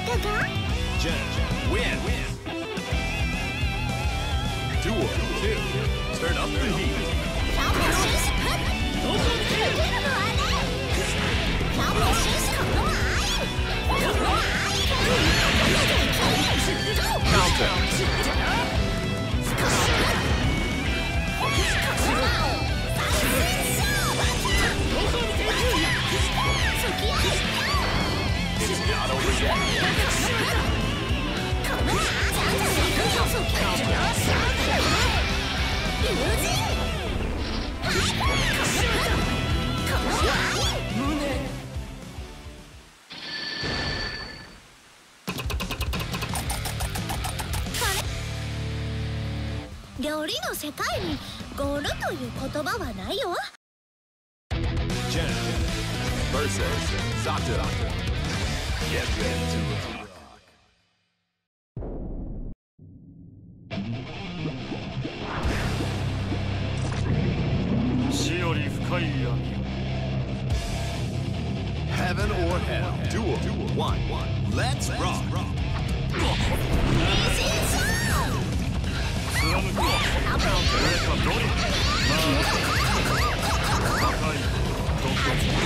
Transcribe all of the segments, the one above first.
Jen win. Duel 2. Turn up the heat. Countdown. It's not over yet. 料理の世界にゴールという言葉はないよ。 Jen versus Sato. Get ready to rock. 死より深い闇。 Heaven or hell. Duel 1. Let's rock. 貫く。誰かどれ。高い。どこ。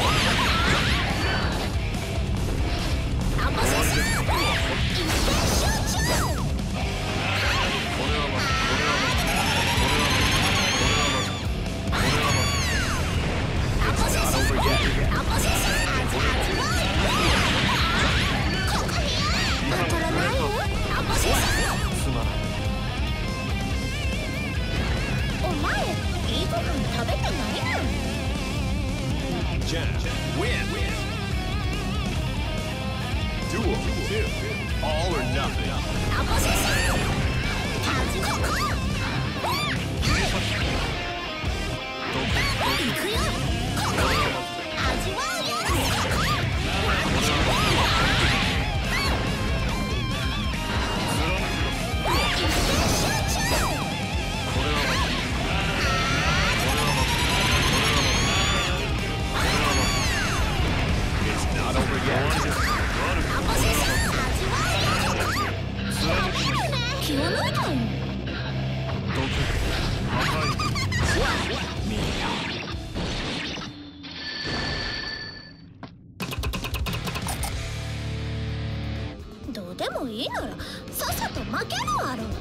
Jen win. Duel 2. All or nothing. It's not over yet. 気を抜いたよ。どうでもいいならさっさと負けるわろ。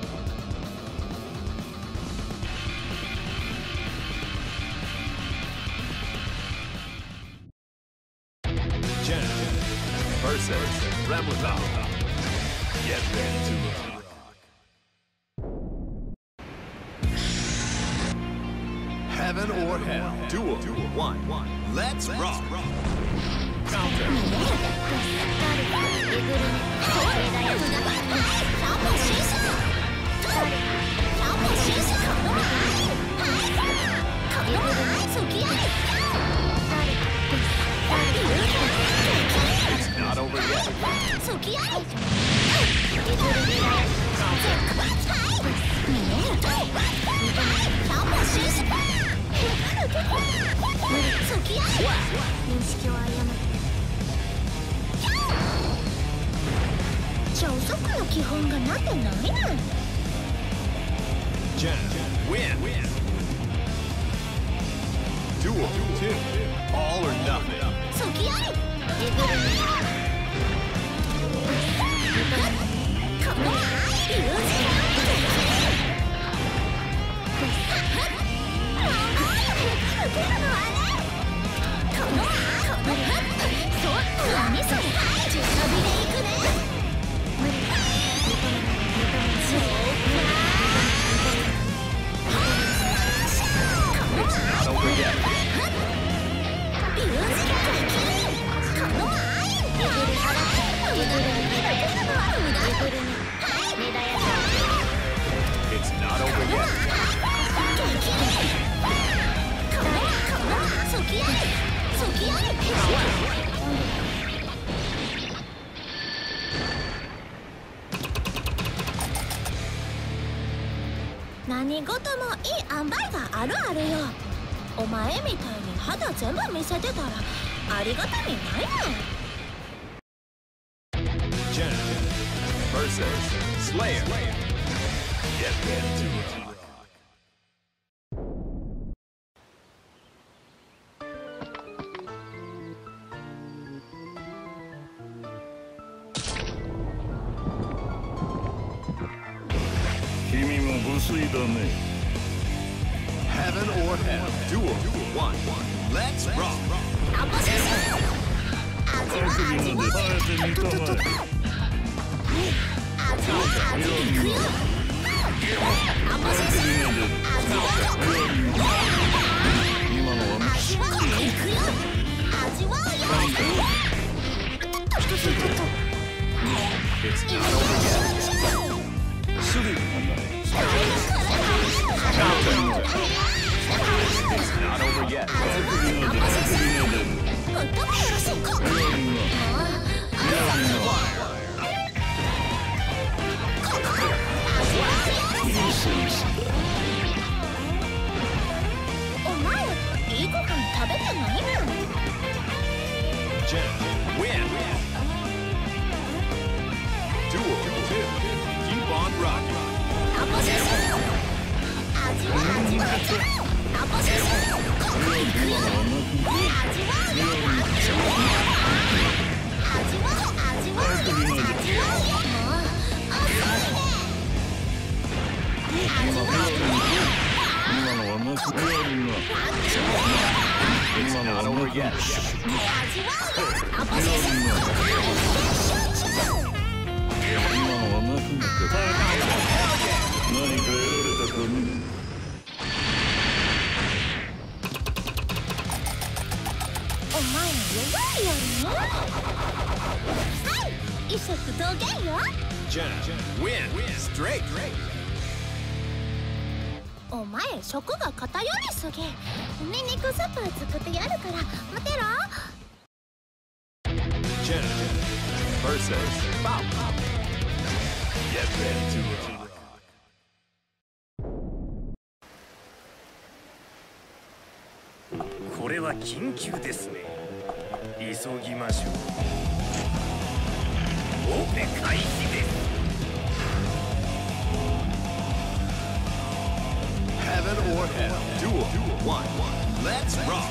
Jen versus Ramuzan. Get ready to rock. Heaven or hell. Duel 1. Let's rock. Counter. 超速の基本がなってないねん。 Jen win. Duel 2. All or nothing. そきあり。 It's not over yet. 何事もいい塩梅があるあるよ。お前みたいに肌全部見せてたらありがたみないねん。 Jen versus Slayer. Get ready to rock. 君も無粋だね。 Heaven or hell. Duel 1. Let's rock. 手首まで耐えてみたまえ。今のは味わうよ。 It's not over yet. スリルがない。 It's not over yet. お前いいご飯食べてないの？ Jen win. Duel 2. Keep on rocking. 異色同源よ。 Jen win. Straight. お前食が偏りすぎ。ニンニクスープ作ってやるから待てろ。 Jen versus Bob. Get ready to rock. これは緊急ですね。急ぎましょう。オペ開始です。 Heaven or hell. Duel 1. Let's rock.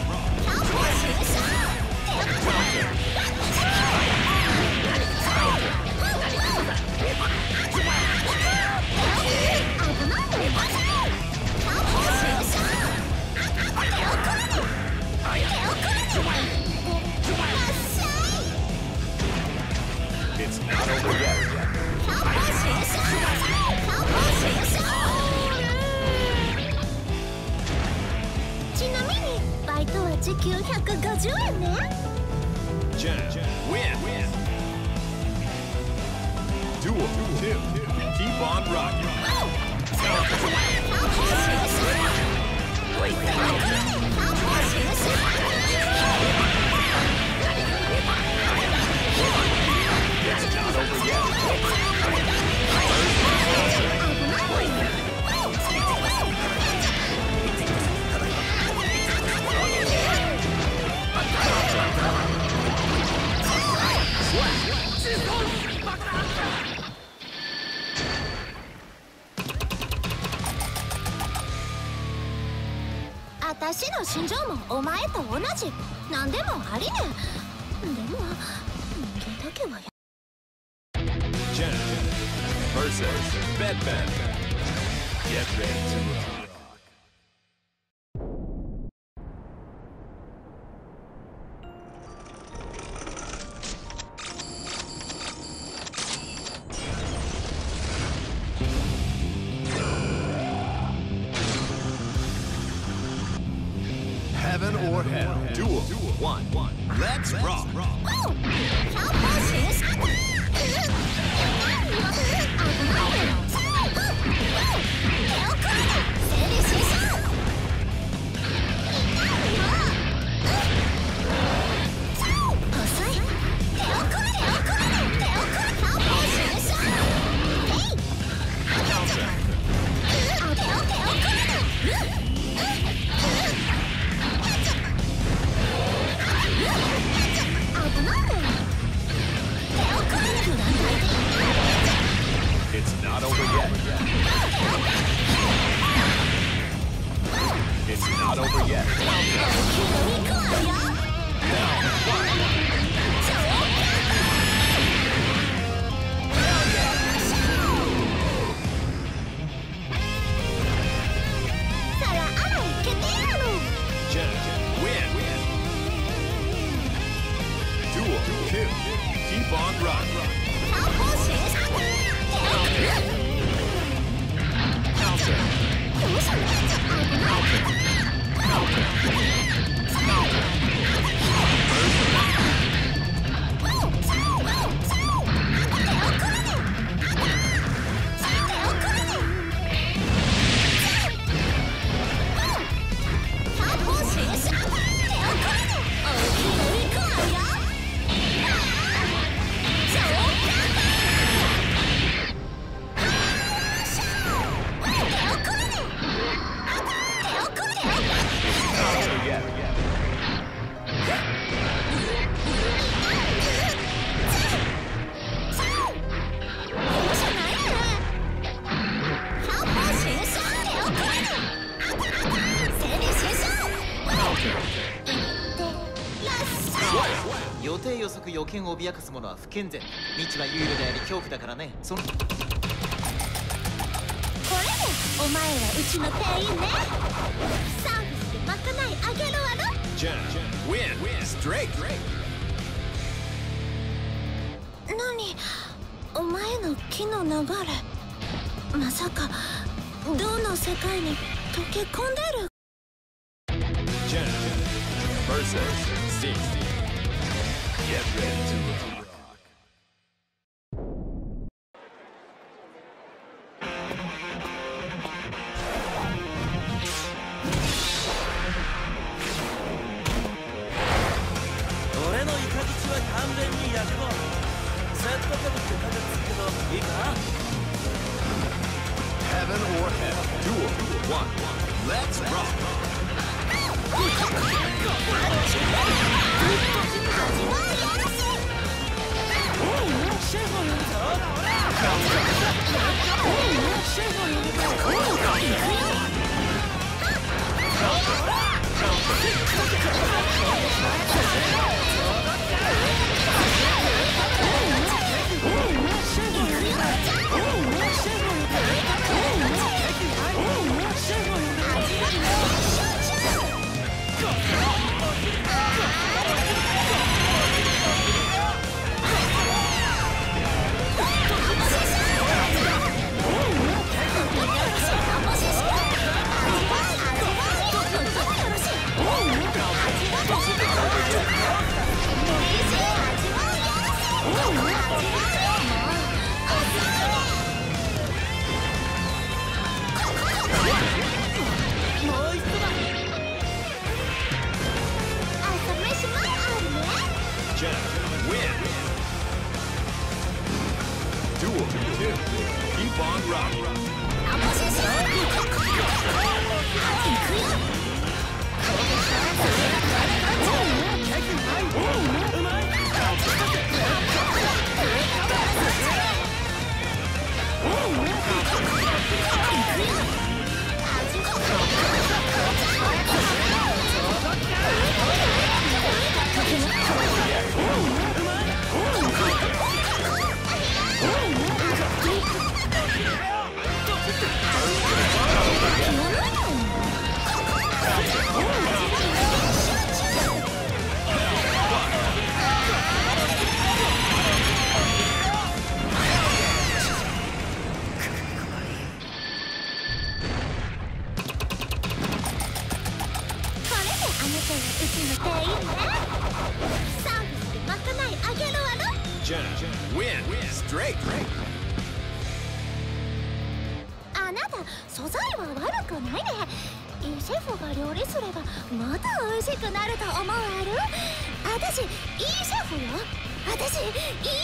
ちなみにバイトは時給150円ね。 Jen win. Duel 2. Keep on rocking. 私の心情もお前と同じ。何でもありね。でも人間だけはや。 Jen versus Bedman. Get ready to rock. Heaven or hell. Duel 1. Let's rock. 危ない。 Keep on rocking. 强迫时尚的有什么就爱不爱予定予測予見を脅かす者は不健全。未知は有利であり恐怖だからね。これでお前らうちの店員ね。サービスでまかないあげるわろ。 Win straight. 何お前の気の流れ、まさか銅の世界に溶け込んでる。 Jen versus Z. Get ready to rock. 俺のイカズチは完全に躍動。セットかぶって立てつくけどいいかな。 Heaven or hell. Duel 1. Let's rock. あなた素材は悪くないね。いいシェフが料理すればまた美味しくなると思うある。私いいシェフよ。私いい